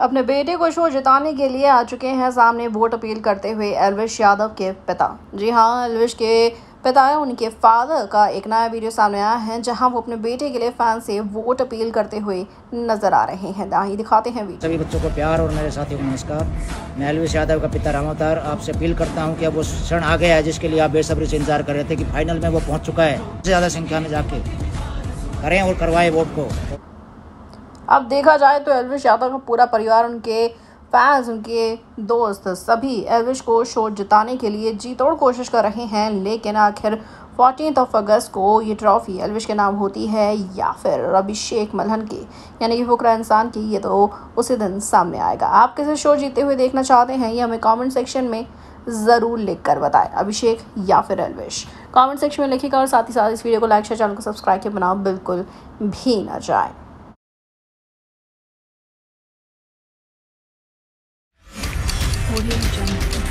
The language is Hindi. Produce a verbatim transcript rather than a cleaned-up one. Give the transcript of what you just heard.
अपने बेटे को शो जिताने के लिए आ चुके हैं सामने वोट अपील करते हुए एल्विश यादव के पिता। जी हाँ, एल्विश के पिता उनके फादर का एक नया वीडियो सामने आया है जहां वो अपने बेटे के लिए फैन से वोट अपील करते हुए नजर आ रहे हैं। दाही दिखाते हैं वीडियो। सभी बच्चों को प्यार और मेरे साथियों को नमस्कार। मैं एल्विश यादव का पिता राम अवतार आपसे अपील करता हूं कि अब वो क्षण आ गया है जिसके लिए आप बेसब्री से इंतजार कर रहे थे कि फाइनल में वो पहुंच चुका है। सबसे ज़्यादा संख्या में जाके करें और करवाएं वोट को। अब देखा जाए तो एल्विश यादव का पूरा परिवार, उनके फैंस, उनके दोस्त सभी एल्विश को शो जिताने के लिए जी तोड़ कोशिश कर रहे हैं। लेकिन आखिर चौदह ऑफ अगस्त को ये ट्रॉफी एल्विश के नाम होती है या फिर अभिषेक मल्हन की, यानी कि फुकरा इंसान की, ये तो उसी दिन सामने आएगा। आप किसे शो जीते हुए देखना चाहते हैं ये हमें कमेंट सेक्शन में ज़रूर लिख कर बताएं, अभिषेक या फिर एल्विश। कमेंट सेक्शन में लिखिएगा और साथ ही साथ इस वीडियो को लाइक शेयर, चैनल को सब्सक्राइब के बिना बिल्कुल भी ना जाए। Audio Jungle.